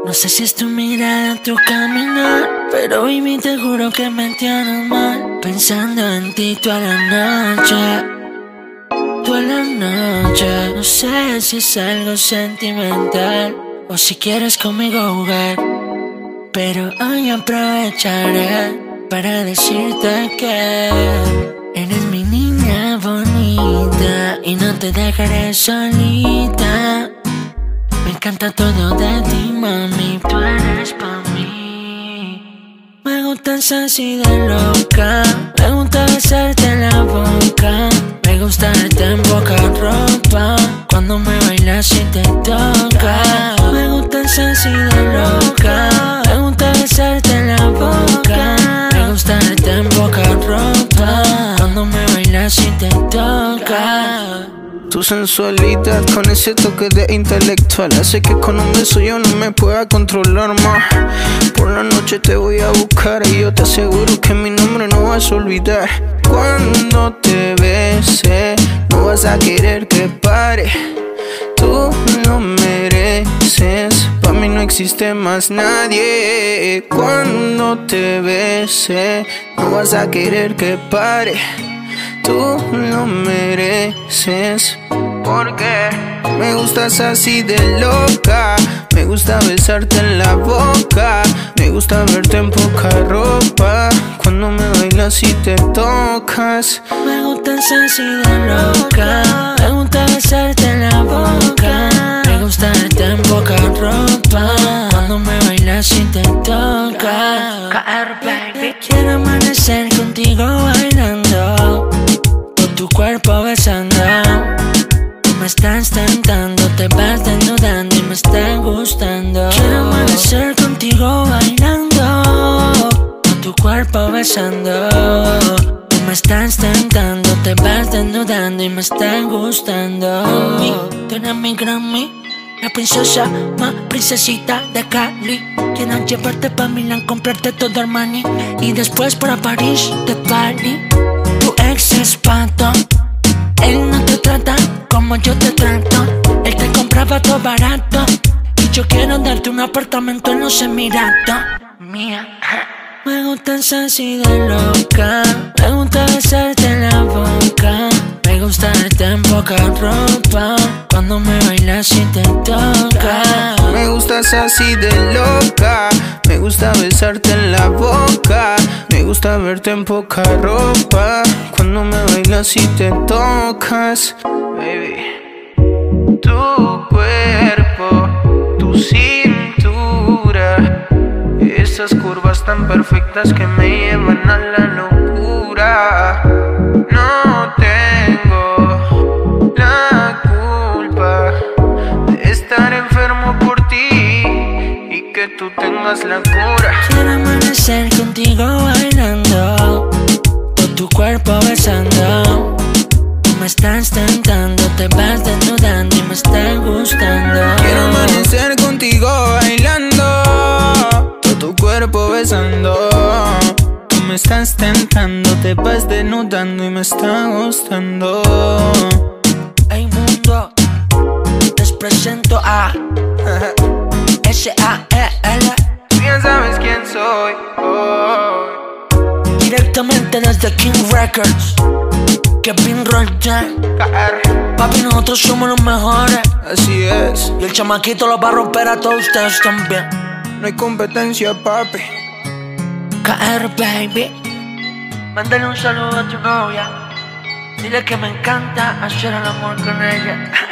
No sé si es tu mirada, tu caminar, pero baby te juro que me tienes mal. Pensando en ti toda la noche, toda la noche. No sé si es algo sentimental o si quieres conmigo jugar, pero hoy aprovecharé para decirte que eres mi niña bonita y no te dejaré solita. Me encanta todo de ti, mami, tú eres pa' mí. Me gustas así de loca, me gusta besarte en la boca, me gusta verte en poca ropa cuando me bailas y te toca. Me gustas así de loca, me gusta besarte en la boca, me gusta verte en poca ropa cuando me bailas y te toca. Tu sensualidad con ese toque de intelectual hace que con un beso yo no me pueda controlar más. Por la noche te voy a buscar y yo te aseguro que mi nombre no vas a olvidar. Cuando te bese no vas a querer que pare. Tú lo mereces, pa' mí no existe más nadie. Cuando te bese no vas a querer que pare. Tú lo mereces, porque me gustas así de loca. Me gusta besarte en la boca, me gusta verte en poca ropa cuando me bailas y te tocas. Me gustas así de loca, me gusta besarte en la boca, me gusta verte en poca ropa cuando me bailas y te tocas. Caer, baby. Quiero amanecer contigo bailando, tu cuerpo besando. Tú me estás tentando, te vas desnudando y me está gustando. Quiero amanecer contigo bailando, tu cuerpo besando. Tú me estás tentando, te vas desnudando y me está gustando. Mami, tú eres mi Grammy, la princesa, más princesita de Cali. Quiero llevarte pa' Milán, comprarte todo Armani y después para París de party. Tu ex es pato, él no te trata como yo te trato. Él te compraba todo barato y yo quiero darte un apartamento en los Emiratos. Mía. Me gustas así de loca, me gusta besarte en la boca, me gusta verte en poca ropa cuando me bailas y te toca. Me gustas así de loca, me gusta besarte en la boca, me gusta verte en poca ropa cuando me bailas y te tocas. Baby, tu cuerpo, tu cintura, esas curvas tan perfectas que me llevan a la locura. No tengo la culpa de estar enfermo por ti y que tú tengas la cura. Quiero amanecer contigo bailando, todo tu cuerpo besando. Tú me estás tentando, te vas desnudando y me está gustando. Quiero amanecer contigo bailando, todo tu cuerpo besando. Tú me estás tentando, te vas desnudando y me está gustando. Hey mundo, les presento a S.A.E.L. Tú ya sabes quién soy. Directamente desde King Records, Kevin Roger. Papi, nosotros somos los mejores. Así es, Y el chamaquito lo va a romper a todos ustedes también. no hay competencia, papi. KR, baby. Mándale un saludo a tu novia, dile que me encanta hacer el amor con ella.